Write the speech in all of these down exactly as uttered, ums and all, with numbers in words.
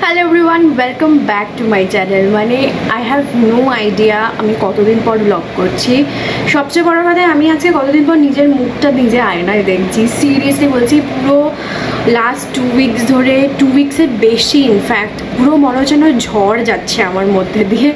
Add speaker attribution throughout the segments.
Speaker 1: Hello everyone, welcome back to my channel. মানে I have no idea আমি কতদিন পর ব্লগ করছি। সবচেয়ে বড় কথা, আমি আজকে কতদিন পর নিজের মুখটা নিজে আয়নায় দেখছি। সিরিয়াসলি বলছি, পুরো লাস্ট টু উইকস ধরে, টু উইকসের বেশি ইনফ্যাক্ট, পুরো মনে হচ্ছে যেন ঝড় যাচ্ছে আমার মধ্যে দিয়ে।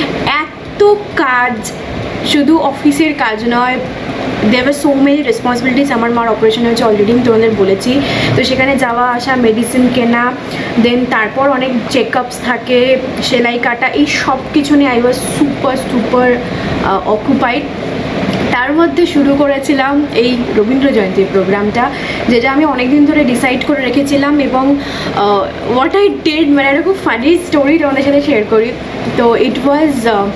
Speaker 1: এত কাজ, শুধু অফিসের কাজ নয়, there are so many responsibilities. আমার মার অপারেশন হয়েছে, অলরেডি আমি তোমাদের বলেছি। তো সেখানে যাওয়া আসা, মেডিসিন কেনা, দেন তারপর অনেক চেকআপস থাকে, সেলাই কাটা, এই সব কিছু নিয়ে I was super super occupied. তার মধ্যে শুরু করেছিলাম এই রবীন্দ্র জয়ন্তীর প্রোগ্রামটা, যেটা আমি অনেক দিন ধরে ডিসাইড করে রেখেছিলাম। এবং হোয়াট আই ডিড, মানে একটা খুব ফানি স্টোরি তোমাদের সাথে শেয়ার করি। তো ইট ওয়াজ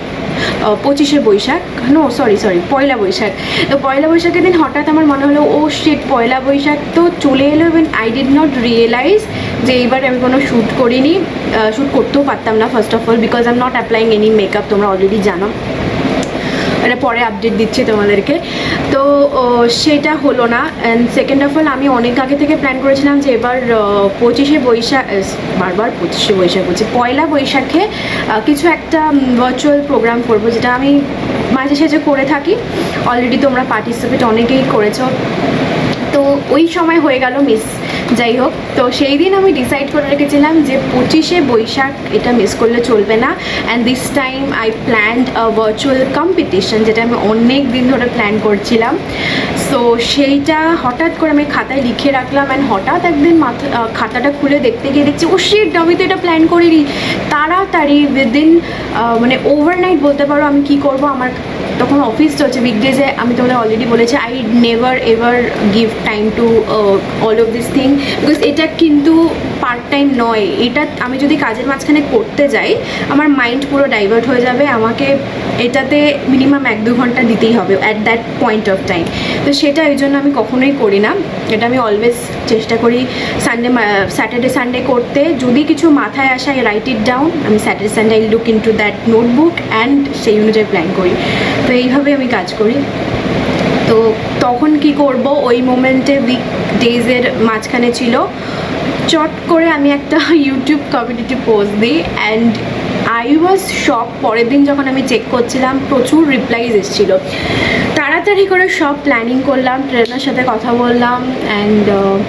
Speaker 1: পঁচিশে Baishakh, no sorry sorry Poila Baishakh. তো পয়লা বৈশাখের দিন হঠাৎ আমার মনে হলো, ও শিট, পয়লা বৈশাখ তো চলে এলো। এবং আই ডিড নট রিয়েলাইজ যে এইবার আমি কোনো শ্যুট করিনি, শ্যুট করতেও পারতাম না first of all, because I am not applying any makeup. তোমরা অলরেডি জানো, এটা পরে আপডেট দিচ্ছি তোমাদেরকে। তো সেটা হলো না। অ্যান্ড সেকেন্ড অফ অল, আমি অনেক আগে থেকে প্ল্যান করেছিলাম যে এবার পঁচিশে বৈশাখ, বারবার পঁচিশে বৈশাখ বলছি, পয়লা বৈশাখে কিছু একটা ভার্চুয়াল প্রোগ্রাম করবো, যেটা আমি মাঝে সাঝে করে থাকি। অলরেডি তোমরা পার্টিসিপেট অনেকেই করেছো। তো ওই সময় হয়ে গেল মিস, যাই হোক। তো সেই দিন আমি ডিসাইড করে রেখেছিলাম যে পঁচিশে বৈশাখ এটা মিস করলে চলবে না। And this time I planned a virtual competition, যেটা আমি অনেক দিন ধরে প্ল্যান করছিলাম। সো সেইটা হঠাৎ করে আমি খাতায় লিখে রাখলাম। অ্যান্ড হঠাৎ একদিন মাথা খাতাটা খুলে দেখতে গিয়ে দেখছি, ও শিট, আমি তো এটা প্ল্যান করিনি। তাড়াতাড়ি উইদিন মানে ওভারনাইট বলতে পারো, আমি কি করব, আমার তখন অফিস চলছে উইকডেজে। আমি তোমাদের অলরেডি বলেছি, I never ever give time to all of this thing, because এটা কিন্তু পার্ট টাইম নয়। এটা আমি যদি কাজের মাঝখানে করতে যাই, আমার মাইন্ড পুরো ডাইভার্ট হয়ে যাবে। আমাকে এটাতে মিনিমাম এক দু ঘন্টা দিতেই হবে at that point of time. তো সেটা এই জন্য আমি কখনোই করি না। এটা আমি অলওয়েজ চেষ্টা করি সানডে স্যাটারডে সানডে করতে। যদি কিছু মাথায় আসে, আই রাইট ইট ডাউন। আমি Saturday Sunday I look into that notebook and সেই অনুযায়ী প্ল্যান করি। তো এইভাবে আমি কাজ করি। তো তখন কি করব, ওই মোমেন্টে উইক ডেজের মাঝখানে ছিল, চট করে আমি একটা ইউটিউব কমিউনিটি পোস্ট দিই। And I was shock. পরের দিন যখন আমি চেক করছিলাম, প্রচুর রিপ্লাইজ এসেছিলো। তাড়াতাড়ি করে সব প্ল্যানিং করলাম, ট্রেনার সাথে কথা বললাম। অ্যান্ড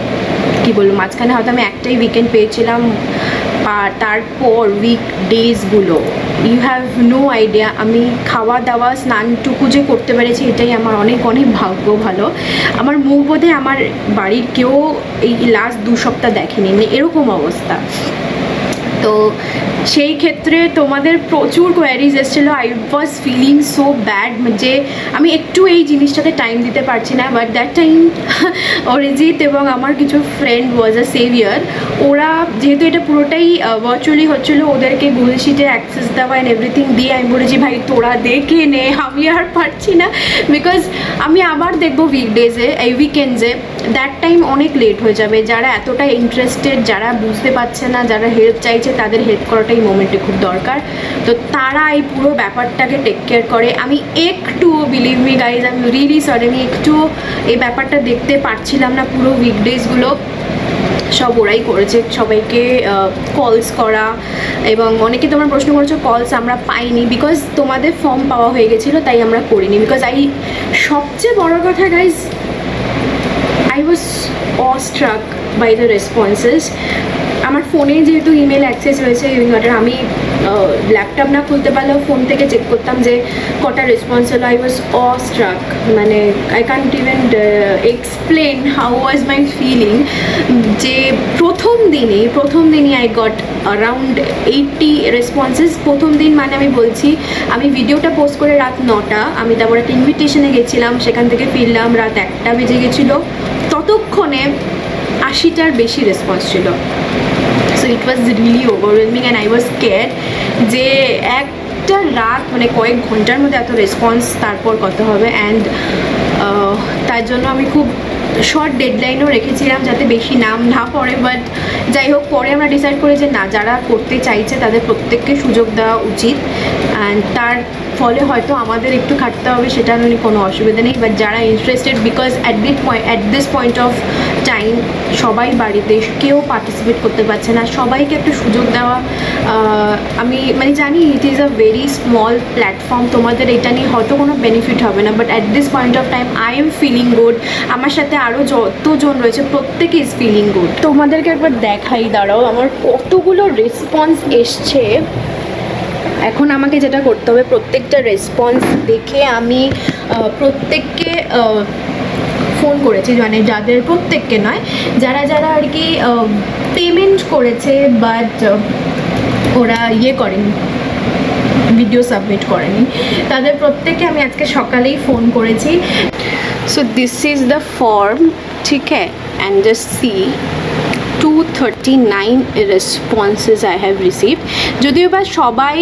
Speaker 1: কী বলবো, মাঝখানে হয়তো আমি একটাই উইকেন্ড পেয়েছিলাম। আর তারপর উইক ডেজগুলো, ইউ হ্যাভ নো আইডিয়া, আমি খাওয়া দাওয়া স্নানটুকু যে করতে পেরেছি, এটাই আমার অনেক অনেক ভাগ্য ভালো। আমার মুখ বোধে আমার বাড়ির কেউ এই লাস্ট দু সপ্তাহ দেখেনি, মানে এরকম অবস্থা। তো সেই ক্ষেত্রে তোমাদের প্রচুর কোয়ারিজ এসেছিলো। I was feeling so bad যে আমি একটু এই জিনিসটাতে টাইম দিতে পারছি না। বাট দ্যাট টাইম অরিজিৎ এবং আমার কিছু ফ্রেন্ড ওয়াজ আ সেভিয়ার। ওরা যেহেতু এটা পুরোটাই ভার্চুয়ালি হচ্ছিলো, ওদেরকে গুগল শিটে অ্যাক্সেস দেওয়া অ্যান্ড এভরিথিং দিয়ে আমি বলেছি, ভাই তোরা দেখে নে, আমি আর পারছি না। বিকজ আমি আবার দেখবো উইকডেজে, এই উইকেন্ডসে, দ্যাট টাইম অনেক লেট হয়ে যাবে। যারা এতটা ইন্টারেস্টেড, যারা বুঝতে পারছে না, যারা হেল্প চাইছে, তাদের হেল্প করাটাই মোমেন্টে খুব দরকার। তো তারা এই পুরো ব্যাপারটাকে টেক কেয়ার করে। আমি একটু, বিলিভ মি গাইজ, আমি রিয়েলি সরি, আমি একটু এই ব্যাপারটা দেখতে পারছিলাম না। পুরো উইকডেজগুলো সব ওরাই করেছে, সবাইকে কলস করা। এবং অনেকে তোমরা প্রশ্ন করেছো, কলস আমরা পাইনি বিকজ তোমাদের ফর্ম পাওয়া হয়ে গেছিলো, তাই আমরা করিনি। বিকজ আই, সবচেয়ে বড় কথা guys, I was awestruck by the responses. আমার ফোনে যেহেতু ইমেল অ্যাক্সেস রয়েছে, আমি ল্যাপটপ না খুলতে পারলেও ফোন থেকে চেক করতাম যে কটা রেসপন্স হলো। আই ওয়াজ অস্ট্রাক, মানে I can't even explain how was my feeling. যে প্রথম দিনই প্রথম দিনই I got around eighty responses. প্রথম দিন মানে আমি বলছি, আমি ভিডিওটা পোস্ট করে রাত নটা, আমি তারপর একটা ইনভিটেশনে গেছিলাম, সেখান থেকে ফিরলাম রাত একটা বেজে গেছিলো। ততক্ষণে আশিটার বেশি রেসপন্স ছিল। So it was really overwhelming and I was scared যে একটা রাত, মানে কয়েক ঘন্টার মধ্যে এত রেসপন্স, তারপর কত হবে। অ্যান্ড তার জন্য আমি খুব শর্ট ডেডলাইনও রেখেছিলাম যাতে বেশি নাম না পড়ে। বাট যাই হোক, পরে আমরা ডিসাইড করি যে না, যারা করতে চাইছে তাদের প্রত্যেককে সুযোগ দেওয়া উচিত। অ্যান্ড তার ফলে হয়তো আমাদের একটু খাটতে হবে, সেটা নিয়ে কোনো অসুবিধা নেই। বাট যারা interested, because at this point at this point of time time সবাই বাড়িতে, কেউ পার্টিসিপেট করতে পারছে না, সবাইকে একটা সুযোগ দেওয়া। আমি মানে জানি it is a very small platform, তোমাদের এটা নিয়ে হয়তো কোনো বেনিফিট হবে না, but at this point of time I am feeling good. আমার সাথে আরও যতজন রয়েছে প্রত্যেকে ইজ ফিলিং গুড। তোমাদেরকে একবার দেখাই, দাঁড়াও আমার কতগুলো রেসপন্স এসছে। এখন আমাকে যেটা করতে হবে, প্রত্যেকটা রেসপন্স দেখে আমি প্রত্যেককে ফোন করেছি, মানে যাদের, প্রত্যেককে নয়, যারা যারা আর কি পেমেন্ট করেছে বাট ওরা ইয়ে করেনি, ভিডিও সাবমিট করেনি, তাদের প্রত্যেককে আমি আজকে সকালেই ফোন করেছি। So this is the form, ঠিক হ্যাঁ, and just see two thirty nine responses I have received. যদিও বা সবাই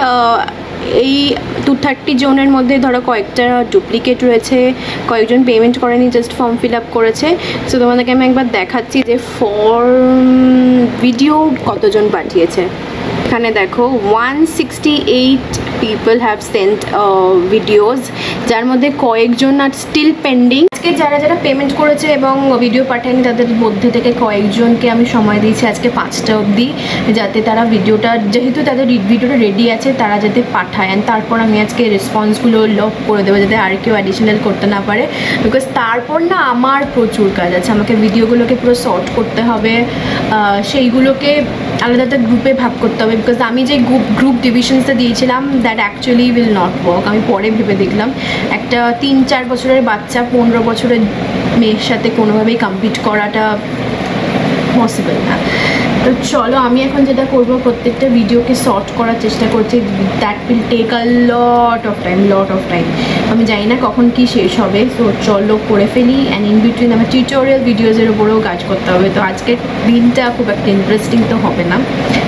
Speaker 1: এই টু থার্টি জনের মধ্যে ধরো কয়েকটা ডুপ্লিকেট রয়েছে, কয়েকজন পেমেন্ট করেনি, জাস্ট ফর্ম ফিল আপ করেছে। সো তোমাদেরকে আমি একবার দেখাচ্ছি যে ফর্ম ভিডিও কতজন পাঠিয়েছে। এখানে দেখো one sixty eight people have sent videos, যার মধ্যে কয়েকজন আর স্টিল পেন্ডিং। আজকে যারা যারা পেমেন্ট করেছে এবং ভিডিও পাঠায়নি তাদের মধ্যে থেকে কয়েকজনকে আমি সময় দিয়েছি আজকে পাঁচটা অবধি, যাতে তারা ভিডিওটা, যেহেতু তাদের ভিডিওটা রেডি আছে, তারা যাতে পাঠায়। অ্যান্ড তারপর আমি আজকে রেসপন্সগুলো লক করে দেবো, যাতে আর কেউ অ্যাডিশনাল করতে না পারে, বিকজ তারপর না আমার প্রচুর কাজ আছে। আমাকে ভিডিওগুলোকে পুরো সর্ট করতে হবে, সেইগুলোকে আলাদা একটা গ্রুপে ভাগ করতে হবে, বিকজ আমি যে গ্রুপ গ্রুপ ডিভিশনসটা দিয়েছিলাম that actually will not work. আমি পরে ভেবে দেখলাম একটা তিন চার বছরের বাচ্চা পনেরো বছরের মেয়ের সাথে কোনোভাবেই কম্পিট করাটা পসিবল না। তো চলো আমি এখন যেটা করবো, প্রত্যেকটা ভিডিওকে সর্ট করার চেষ্টা করছি। That will take a lot of time, lot of time. আমি জানি না কখন কি শেষ হবে, তো চলো করে ফেলি। অ্যান্ড ইন বিটুইন আমার টিউটোরিয়াল ভিডিওসের উপরেও কাজ করতে হবে। তো আজকের দিনটা খুব একটা ইন্টারেস্টিং তো হবে না,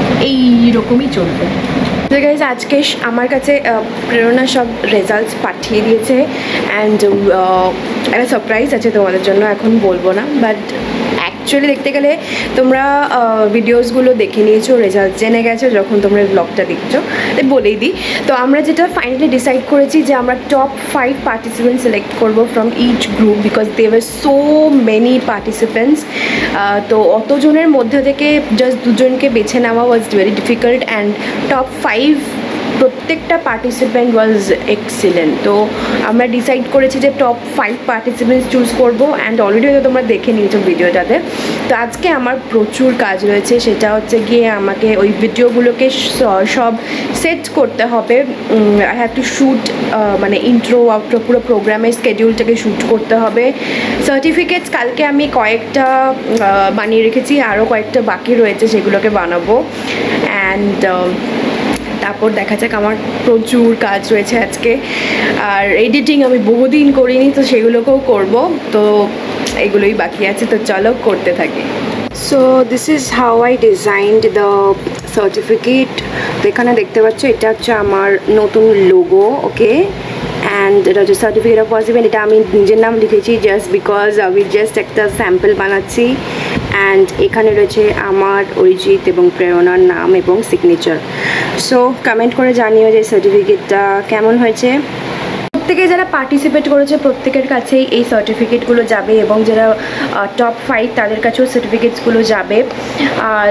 Speaker 1: এইরকমই চলবে। তো গাইজ আজকে আমার কাছে প্রেরণা সব রেজাল্টস পাঠিয়ে দিয়েছে, অ্যান্ড একটা সারপ্রাইজ আছে তোমাদের জন্য, এখন বলবো না। বাট অ্যাকচুয়ালি দেখতে গেলে তোমরা ভিডিওসগুলো দেখে নিয়েছো, রেজাল্ট জেনে গেছো যখন তোমরা ব্লগটা দেখছো, তাই বলেই দিই। তো আমরা যেটা ফাইনালি ডিসাইড করেছি যে আমরা টপ ফাইভ পার্টিসিপেন্ট সিলেক্ট করবো from each group, because they were so many participants. তো অতজনের মধ্যে থেকে জাস্ট দুজনকে বেছে নেওয়া was very difficult, and top five প্রত্যেকটা পার্টিসিপেন্ট ওয়াজ এক্সিলেন্ট। তো আমরা ডিসাইড করেছি যে টপ ফাইভ পার্টিসিপেন্টস চুজ করবো, অ্যান্ড অলরেডি হয়তো তোমরা দেখে নিয়েছো ভিডিওটাতে। তো আজকে আমার প্রচুর কাজ রয়েছে, সেটা হচ্ছে গিয়ে আমাকে ওই ভিডিওগুলোকে সব সেট করতে হবে। আই হ্যাভ টু শ্যুট, মানে ইন্ট্রো আউট্রো পুরো প্রোগ্রামের স্কেডিউলটাকে শ্যুট করতে হবে। সার্টিফিকেটস কালকে আমি কয়েকটা বানিয়ে রেখেছি, আরও কয়েকটা বাকি রয়েছে, সেগুলোকে বানাবো। অ্যান্ড তারপর দেখা যাক, আমার প্রচুর কাজ রয়েছে আজকে। আর এডিটিং আমি বহুদিন করিনি, তো সেগুলোকেও করব। তো এগুলোই বাকি আছে, তো চলো করতে থাকি। So this is how I designed the certificate. তো এখানে দেখতে পাচ্ছ এটা হচ্ছে আমার নতুন লোগো, ওকে। অ্যান্ড এটা হচ্ছে সার্টিফিকেট অফ পসিবল, এটা আমি নিজের নাম লিখেছি জাস্ট বিকজ আমি জাস্ট একটা স্যাম্পল বানাচ্ছি। অ্যান্ড এখানে রয়েছে আমার অরিজিৎ এবং প্রেরণার নাম এবং সিগনেচার। সো কমেন্ট করে জানিও যে সার্টিফিকেটটা কেমন হয়েছে। প্রত্যেকে যারা পার্টিসিপেট করেছে প্রত্যেকের কাছেই এই সার্টিফিকেটগুলো যাবে, এবং যারা টপ ফাইভ তাদের কাছেও সার্টিফিকেটসগুলো যাবে। আর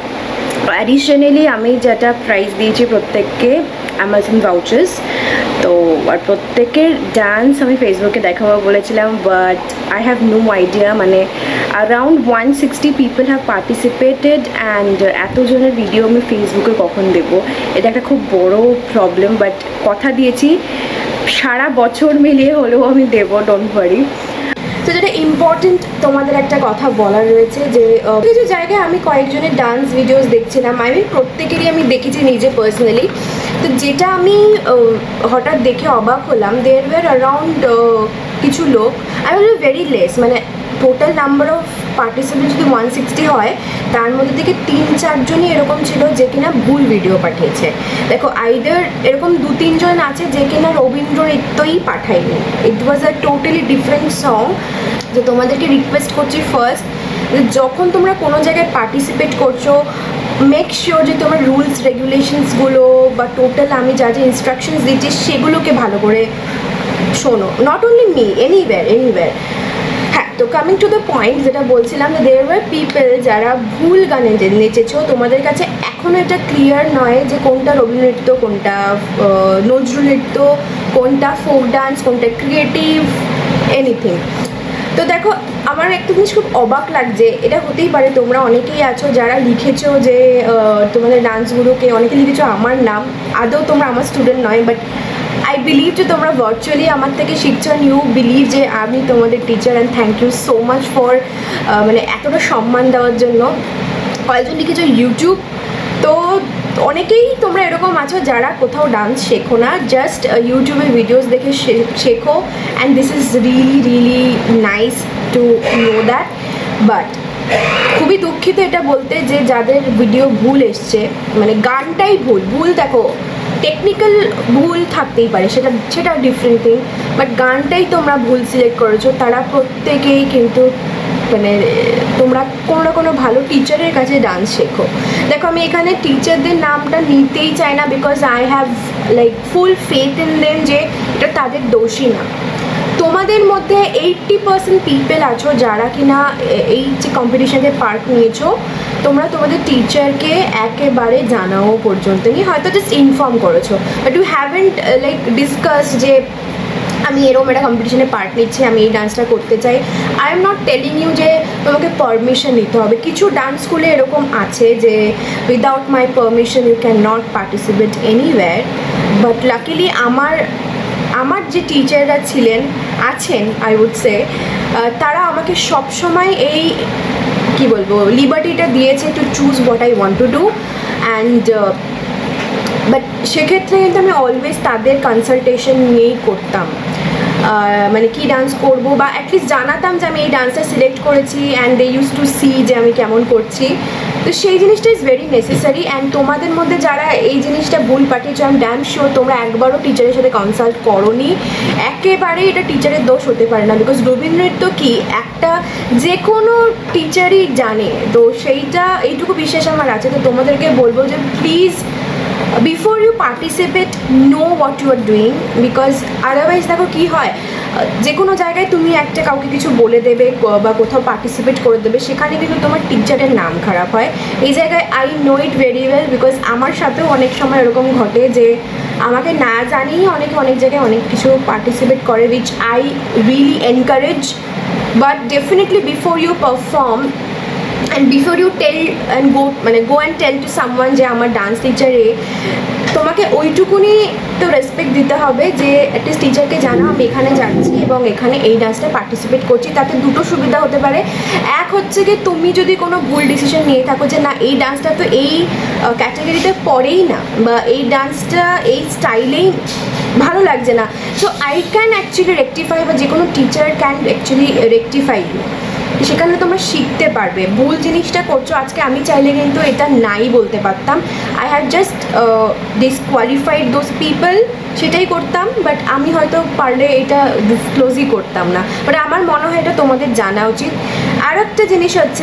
Speaker 1: অ্যাডিশনালি আমি যেটা প্রাইজ দিয়েছি প্রত্যেককে অ্যামাজন ভাউচার্স। তো আর প্রত্যেকের ডান্স আমি ফেসবুকে দেখাবো বলেছিলাম, but I have no idea, মানে around one sixty people have participated, and এতজনের ভিডিও আমি ফেসবুকে কখন দেবো, এটা একটা খুব বড় প্রবলেম। বাট কথা দিয়েছি সারা বছর মিলিয়ে হলেও আমি দেবো, ডোন্ট ওয়ারি। তো যেটা ইম্পর্টেন্ট তোমাদের একটা কথা বলার রয়েছে, যে কিছু জায়গায় আমি কয়েকজনের ডান্স ভিডিওস দেখছিলাম, আমি প্রত্যেকেরই আমি দেখেছি নিজে পার্সোনালি। তো যেটা আমি হঠাৎ দেখে অবাক হলাম, দেয়ার ওয়ার অ্যারাউন্ড কিছু লোক, আই ওয়াজ ভেরি লেস, মানে টোটাল নাম্বার অফ পার্টিসিপেন্ট যদি ওয়ান সিক্সটি হয়, তার মধ্যে থেকে তিন চারজনই এরকম ছিল যে কিনা ভুল ভিডিও পাঠিয়েছে। দেখো আইদার এরকম দু তিনজন আছে যে কিনা রবীন্দ্র নৃত্যই পাঠায়নি, it was a totally different song. যে তোমাদেরকে রিকোয়েস্ট করছি ফার্স্ট, যখন তোমরা কোনো জায়গায় পার্টিসিপেট করছো, মেক শিওর যে তোমার রুলস রেগুলেশনসগুলো বা টোটাল আমি যা যা ইনস্ট্রাকশনস দিচ্ছি সেগুলোকে ভালো করে শোনো। Not only me, anywhere anywhere. হ্যাঁ, তো কামিং টু দ্য পয়েন্ট, যেটা বলছিলাম যে দেয়ার ওয়ার পিপল যারা ভুল গানে নেচেছো, তোমাদের কাছে এখনও এটা ক্লিয়ার নয় যে কোনটা রবীন্দ্রনৃত্য, কোনটা নজরুল নৃত্য, কোনটা ফোক ডান্স, কোনটা ক্রিয়েটিভ এনিথিং। তো দেখো, আমার একটা জিনিস খুব অবাক লাগছে, এটা হতেই পারে তোমরা অনেকেই আছো যারা লিখেছো যে তোমাদের ডান্সগুলোকে, অনেকে লিখেছো আমার নাম, আদৌ তোমরা আমার স্টুডেন্ট নয়, বাট আই বিলিভ যে তোমরা ভার্চুয়ালি আমার থেকে শিখছো, অ্যান্ড ইউ বিলিভ যে আমি তোমাদের teacher, and thank you so much for মানে এতটা সম্মান দেওয়ার জন্য। কয়েকজন লিখেছো ইউটিউব, তো অনেকেই তোমরা এরকম আছো যারা কোথাও ডান্স শেখো না, জাস্ট ইউটিউবে ভিডিওস দেখে শেখো, and this is really really nice to know that. But খুবই দুঃখিত এটা বলতে যে যাদের ভিডিও ভুল এসছে, মানে গানটাই ভুল, ভুল দেখো টেকনিক্যাল ভুল থাকতেই পারে, সেটা সেটা ডিফারেন্ট থিং, বাট গানটাই তোমরা ভুল সিলেক্ট করেছো, তারা প্রত্যেকেই কিন্তু মানে তোমরা কোনো না কোনো ভালো টিচারের কাছে ডান্স শেখো। দেখো, আমি এখানে টিচারদের নামটা নিতেই চাই না, because I have like full faith in them যে এটা তাদের দোষই না। তোমাদের মধ্যে এইট্টি পার্সেন্ট পিপল আছো যারা কিনা এই যে কম্পিটিশানে পার্ট নিয়েছো, তোমরা তোমাদের টিচারকে একেবারে জানাও পর্যন্ত নি, হয়তো জাস্ট ইনফর্ম করেছো, but you haven't like discuss যে আমি এরকম একটা কম্পিটিশনে পার্ট নিচ্ছি, আমি এই ডান্সটা করতে চাই। I am not telling you যে তোমাকে পারমিশন নিতে হবে, কিছু ডান্স স্কুলে এরকম আছে যে without my permission you can not participate anywhere, but luckily আমার আমার যে টিচাররা ছিলেন আছেন আই উড সে, তারা আমাকে সবসময় এই কি বলবো লিবার্টিটা দিয়েছে to choose what I want to do, and but সেক্ষেত্রে কিন্তু আমি অলওয়েজ তাদের কনসালটেশন নিয়েই করতাম, মানে কী ডান্স করবো, বা অ্যাটলিস্ট জানাতাম যে আমি এই ডান্সটা সিলেক্ট করেছি, and they use to see যে আমি কেমন করছি। তো সেই জিনিসটা ইজ ভেরি নেসেসারি, অ্যান্ড তোমাদের মধ্যে যারা এই জিনিসটা ভুল পাঠিয়েছো, আই এম ড্যাম শিওর তোমরা একবারও টিচারের সাথে কনসাল্ট করোনি, একেবারে এটা টিচারের দোষ হতে পারে না, বিকজ রবীন্দ্রনৃত্য কি একটা যে কোনো টিচারই জানে, তো সেইটা এইটুকু বিশ্বাস আমার আছে। তো তোমাদেরকে বলবো যে please before you participate know what you are doing, because otherwise দেখো কী হয়, যে কোনো জায়গায় তুমি একটা কাউকে কিছু বলে দেবে বা কোথাও পার্টিসিপেট করে দেবে, সেখানে কিন্তু তোমার টিচারের নাম খারাপ হয়। এই জায়গায় I know it very well, because আমার সাথেও অনেক সময় এরকম ঘটে যে আমাকে না জানিয়ে অনেকে অনেক জায়গায় অনেক কিছু পার্টিসিপেট করে, which I really encourage, but definitely before you perform and before you tell and go মানে go and tell to someone যে আমার ডান্স টিচারে, তোমাকে ওইটুকুনি তো রেসপেক্ট দিতে হবে যে অ্যাটলিস্ট টিচারকে জানা আমি এখানে যাচ্ছি এবং এখানে এই ডান্সটা পার্টিসিপেট করছি। তাতে দুটো সুবিধা হতে পারে, এক হচ্ছে কি তুমি যদি কোনো ভুল ডিসিশন নিয়ে থাকো যে না এই ডান্সটা তো এই ক্যাটাগরিতে পড়েই না, বা এই ডান্সটা এই স্টাইলেই ভালো লাগছে না, so I can actually rectify, বা যে কোনো teacher can actually rectify you, সেখানে তোমরা শিখতে পারবে। ভুল জিনিসটা করছো আজকে, আমি চাইলে কিন্তু এটা নাই বলতে পারতাম, I have just disqualified those people, সেটাই করতাম, বাট আমি হয়তো পারলে এটা ডিসক্লোজই করতাম না, বাট আমার মনে হয় এটা তোমাদের জানা উচিত। আর একটা জিনিস হচ্ছে,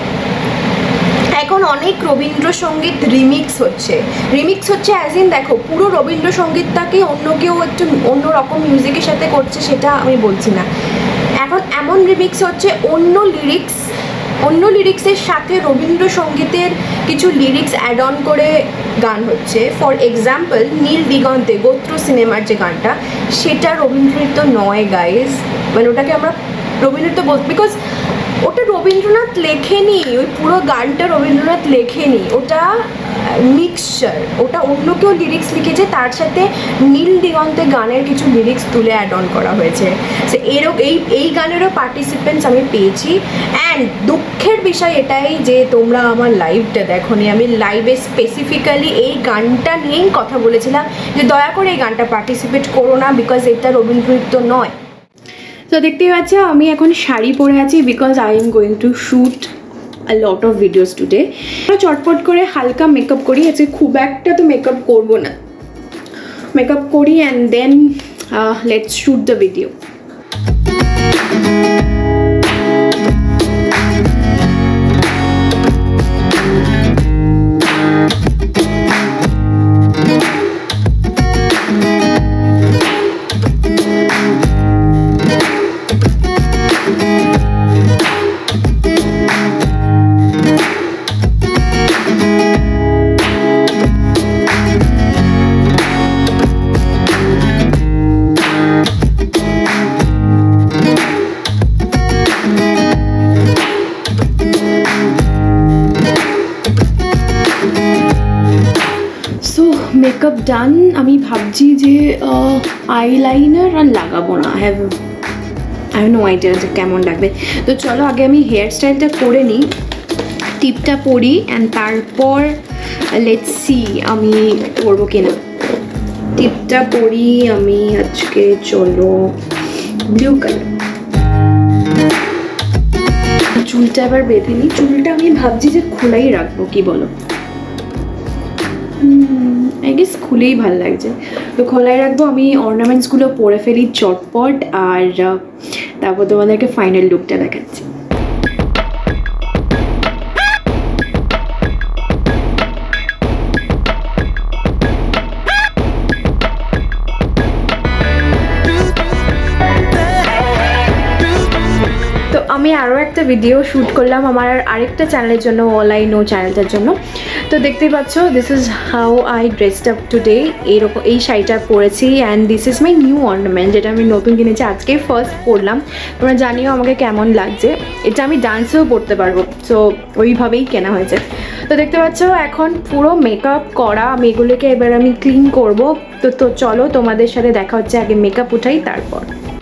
Speaker 1: এখন অনেক রবীন্দ্রসঙ্গীত রিমিক্স হচ্ছে, রিমিক্স হচ্ছে অ্যাজ ইন দেখো পুরো রবীন্দ্রসঙ্গীতটাকে অন্য কেউ একটু অন্যরকম মিউজিকের সাথে করছে, সেটা আমি বলছি না। এখন এমন রিমিক্স হচ্ছে অন্য লিরিক্স অন্য লিরিক্সের সাথে রবীন্দ্রসঙ্গীতের কিছু লিরিক্স অ্যাড অন করে গান হচ্ছে। ফর এক্সাম্পল নীল দিগন্তে গোত্র সিনেমার যে গানটা, সেটা রবীন্দ্রনৃত্য নয় গাইজ, মানে ওটাকে আমরা রবীন্দ্রনৃত্য বল, বিকজ ওটা রবীন্দ্রনাথ লেখেনি, ওই পুরো গানটা রবীন্দ্রনাথ লেখেনি, ওটা মিক্সচার, ওটা অন্য কেউ লিরিক্স লিখেছে, তার সাথে নীল দিগন্তে গানের কিছু লিরিক্স তুলে অ্যাড অন করা হয়েছে। সে এরকম এই এই গানেরও পার্টিসিপেন্টস আমি পেয়েছি, অ্যান্ড দুঃখের বিষয় এটাই যে তোমরা আমার লাইভটা দেখো নি, আমি লাইভে স্পেসিফিক্যালি এই গানটা নিয়েই কথা বলেছিলাম যে দয়া করে এই গানটা পার্টিসিপেট করো না, বিকজ এটা রবীন্দ্রনৃত্য নয়। তো দেখতেই পাচ্ছ আমি এখন শাড়ি পরে আছি, because I am going to shoot a lot of videos today. চটপট করে হালকা মেকআপ করি, আজকে খুব একটা তো মেকআপ করবো না, মেকআপ করি and then let's shoot the video. Makeup done. আমি ভাবছি যে আইলাইনার আর লাগাবো না। I have I have no idea যে কেমন লাগবে। তো চলো আগে আমি হেয়ার স্টাইলটা করে নিই, টিপটা পরি, অ্যান্ড তারপর লেটস সি আমি করবো কিনা। টিপটা পরি আমি আজকে, চলো ব্লু কালার। চুলটা এবার বেঁধে নিই। চুলটা আমি ভাবছি যে খোলাই রাখবো, কি বলো? আই গেস খুলেই ভালো লাগছে, তো খোলাই রাখবো। আমি অর্নামেন্টসগুলো পরে ফেলি চটপট, আর তারপর তোমাদেরকে ফাইনাল লুকটা দেখাচ্ছি। আমি আরও একটা ভিডিও শ্যুট করলাম আমার আরেকটা চ্যানেলের জন্য, অল আই নো চ্যানেলটার জন্য। তো দেখতেই পাচ্ছ, this is how I dressed up today. এইরকম এই শাড়িটা পরেছি, and this is my new ornament, যেটা আমি নতুন কিনেছি, আজকে ফার্স্ট পরলাম। তোমরা জানিও আমাকে কেমন লাগছে। এটা আমি ডান্সেও পরতে পারবো, সো ওইভাবেই কেনা হয়েছে। তো দেখতে পাচ্ছ এখন পুরো মেকআপ করা, আমি এগুলোকে এবার আমি ক্লিন করবো। তো তো চলো তোমাদের সাথে দেখা হচ্ছে, আগে মেকআপ উঠাই তারপর।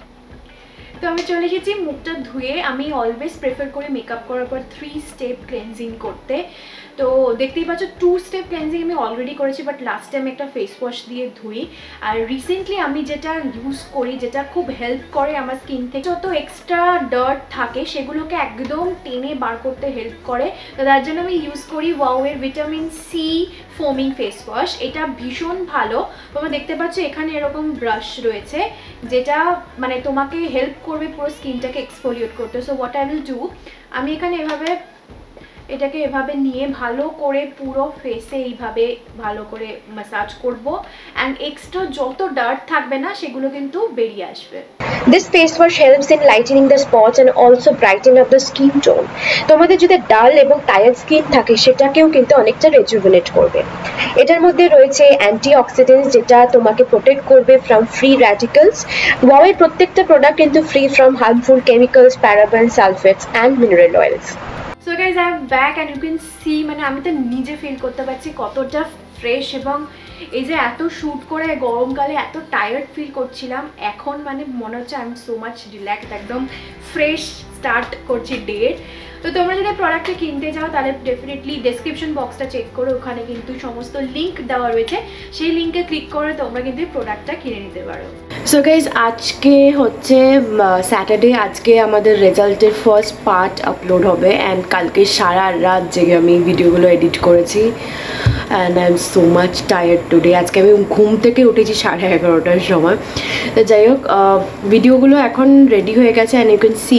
Speaker 1: তো আমি চলে এসেছি মুখটা ধুয়ে। আমি অলওয়েজ প্রেফার করি মেকআপ করার পর থ্রি স্টেপ ক্লেনজিং করতে। তো দেখতেই পাচ্ছ টু স্টেপ ক্লেনজিং আমি অলরেডি করেছি, বাট লাস্টে আমি একটা ফেস ওয়াশ দিয়ে ধুই। আর রিসেন্টলি আমি যেটা ইউজ করি, যেটা খুব হেল্প করে আমার স্কিন থেকে যত এক্সট্রা ডার্ট থাকে সেগুলোকে একদম টেনে বার করতে হেল্প করে। তো তার জন্য আমি ইউজ করি ওয়াওয়ের vitamin C foaming face wash. এটা ভীষণ ভালো। তোমরা দেখতে পাচ্ছ এখানে এরকম ব্রাশ রয়েছে, যেটা মানে তোমাকে হেল্প করবে পুরো স্কিনটাকে এক্সফোলিয়েট করতে। So what I will do, আমি এখানে এভাবে এটাকে এভাবে নিয়ে ভালো করে পুরো ফেসে এইভাবে ভালো করে ম্যাসাজ করব, অ্যান্ড এক্সট্রা যত ডার্ট থাকবে না সেগুলো কিন্তু বেরিয়ে আসবে।
Speaker 2: This face wash helps in lightening the spots and also brightening up the skin tone. তোমাদের যদি ডাল এবং টায়ার্ড স্কিন থাকে সেটাকেও কিন্তু অনেকটা রেজুভেনেট করবে। এটার মধ্যে রয়েছে অ্যান্টিঅক্সিডেন্টস, যেটা তোমাকে প্রোটেক্ট করবে ফ্রম ফ্রি র্যাডিক্যালস। ওয়াওয়ের প্রত্যেকটা প্রোডাক্ট কিন্তু free from harmful chemicals, paraben, sulphates and mineral oils.
Speaker 1: So guys I am back, and you can see, মানে আমি তো নিজে ফিল করতে পারছি কতটা ফ্রেশ, এবং এই যে এত শ্যুট করে গরমকালে এত টায়ার্ড ফিল করছিলাম, এখন মানে মনে হচ্ছে I am so much relaxed, একদম ফ্রেশ স্টার্ট করছি ডে। তো তোমরা যদি প্রোডাক্টটা কিনতে যাও তাহলে ডেফিনেটলি ডেসক্রিপশন বক্সটা চেক করো, ওখানে কিন্তু সমস্ত লিঙ্ক দেওয়া রয়েছে, সেই লিঙ্কে ক্লিক করে তোমরা কিন্তু প্রোডাক্টটা কিনে নিতে পারো। সো গাইজ আজকে হচ্ছে স্যাটারডে, আজকে আমাদের রেজাল্টের ফার্স্ট পার্ট আপলোড হবে, অ্যান্ড কালকে সারা রাত জেগে আমি ভিডিওগুলো এডিট করেছি, and I am so much tired today. আজকে আমি ঘুম থেকে উঠেছি সাড়ে এগারোটার সময়। তো যাই হোক, ভিডিওগুলো এখন রেডি হয়ে গেছে, and you can see.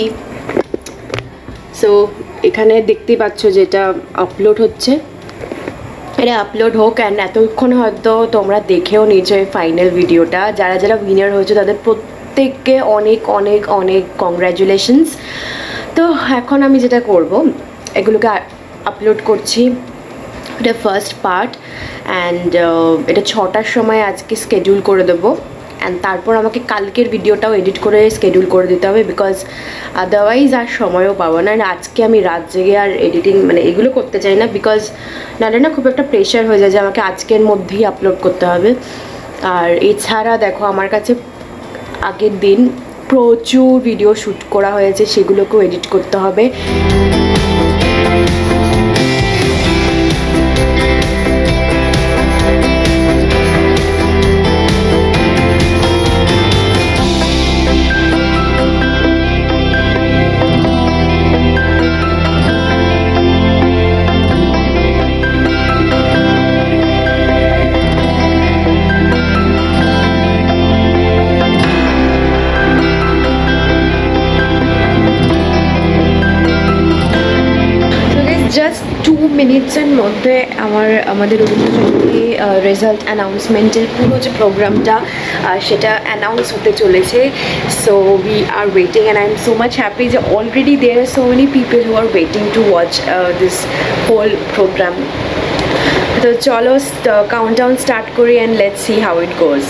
Speaker 1: So এখানে দেখতেই পাচ্ছ যেটা আপলোড হচ্ছে, এটা আপলোড হোক, অ্যান্ড এতক্ষণ হয়তো তোমরা দেখেও নিয়েছো এই ফাইনাল ভিডিওটা। যারা যারা উইনার হয়েছে তাদের প্রত্যেককে অনেক অনেক অনেক কংগ্র্যাচুলেশনস। তো এখন আমি যেটা করব, এগুলোকে আপলোড করছি, এটা ফার্স্ট পার্ট, অ্যান্ড এটা ছটার সময় আজকে স্কেডিউল করে দেবো, অ্যান্ড তারপর আমাকে কালকের ভিডিওটাও এডিট করে স্কেডিউল করে দিতে হবে, বিকজ আদারওয়াইজ আর সময়ও পাবো না। আজকে আমি রাত জেগে আর এডিটিং মানে এগুলো করতে চাই না, বিকজ নাহলে না খুব একটা প্রেশার হয়ে যায় যে আমাকে আজকের মধ্যেই আপলোড করতে হবে। আর এছাড়া দেখো আমার কাছে আগের দিন প্রচুর ভিডিও শ্যুট করা হয়েছে, সেগুলোকেও এডিট করতে হবে। জাস্ট টু মিনিটসের মধ্যে আমার আমাদের রবীন্দ্রজয়ন্তী রেজাল্ট অ্যানাউন্সমেন্টের পুরো যে প্রোগ্রামটা সেটা অ্যানাউন্স হতে চলেছে। So we are waiting, and I am so much happy যে already there are so many people who are waiting to watch this whole programme. তো চলো কাউন্টডাউন স্টার্ট করি, and let's see how it goes.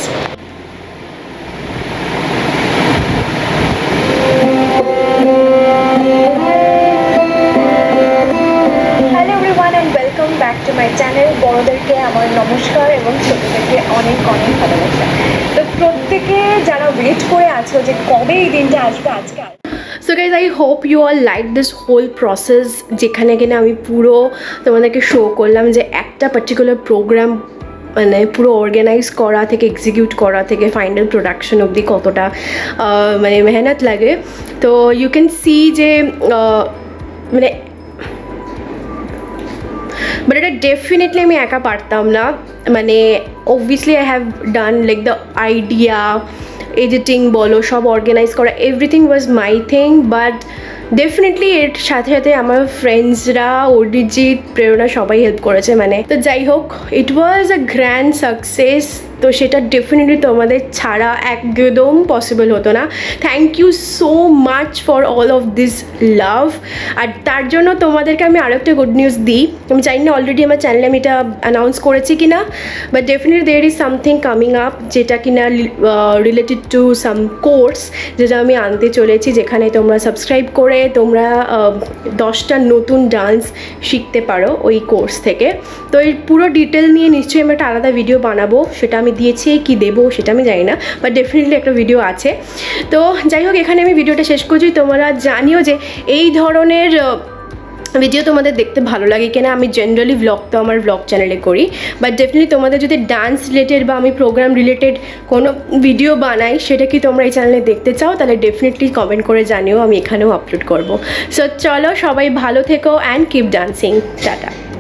Speaker 1: back to my channel. বড়োদেরকে আমার নমস্কার এবং ছোটোদেরকে অনেক অনেক ভালোবাসা। তো প্রত্যেকে যারা ওয়েট করে আছো যে কবে এই দিনটা আসবে, আজকে so guys I hope you are like this whole process, যেখানে কিনা আমি পুরো তোমাদেরকে শো করলাম যে একটা পার্টিকুলার প্রোগ্রাম মানে পুরো অর্গানাইজ করা থেকে এক্সিকিউট করা থেকে ফাইনাল প্রোডাকশন অবধি কতটা মানে মেহনত লাগে। তো ইউ ক্যান সি যে মানে বাট এটা ডেফিনেটলি আমি একা পারতাম না। মানে obviously I have done like the idea, editing বলো, সব অর্গানাইজ করা, everything was my thing. But definitely এর সাথে সাথে আমার ফ্রেন্ডসরা, অরিজিৎ, প্রেরণা সবাই হেল্প করেছে। মানে তো যাই হোক, ইট ওয়াজ আ গ্র্যান্ড সাকসেস। তো সেটা ডেফিনেটলি তোমাদের ছাড়া একদম পসিবল হতো না। Thank you so much for all of this love. আর তার জন্য তোমাদেরকে আমি আরও একটা গুড নিউজ দিই। আমি জানি না অলরেডি আমার চ্যানেলে আমি এটা অ্যানাউন্স করেছি কি না, but definitely there is something coming up, যেটা কিনা রিলেটেড টু সাম কোর্স, যেটা আমি আনতে চলেছি, যেখানে তোমরা সাবস্ক্রাইব করে তোমরা দশটা নতুন ডান্স শিখতে পারো ওই কোর্স থেকে। তো এই পুরো ডিটেল নিয়ে নিশ্চয়ই আমি একটা আলাদা ভিডিও বানাবো, সেটা আমি দিয়েছি কি দেবো সেটা আমি জানি না, বাট ডেফিনেটলি একটা ভিডিও আছে। তো যাই হোক, এখানে আমি ভিডিওটা শেষ করছি। তোমরা জানিও যে এই ধরনের ভিডিও তোমাদের দেখতে ভালো লাগে কিনা। আমি জেনারেলি ভ্লগ তো আমার ভ্লগ চ্যানেলে করি, বাট ডেফিনেটলি তোমাদের যদি ডান্স রিলেটেড বা আমি প্রোগ্রাম রিলেটেড কোনো ভিডিও বানাই, সেটা কি তোমরা এই চ্যানেলে দেখতে চাও, তাহলে ডেফিনেটলি কমেন্ট করে জানিও, আমি এখানেও আপলোড করবো। সো চলো, সবাই ভালো থেকো অ্যান্ড কিপ ডান্সিং। টাটা।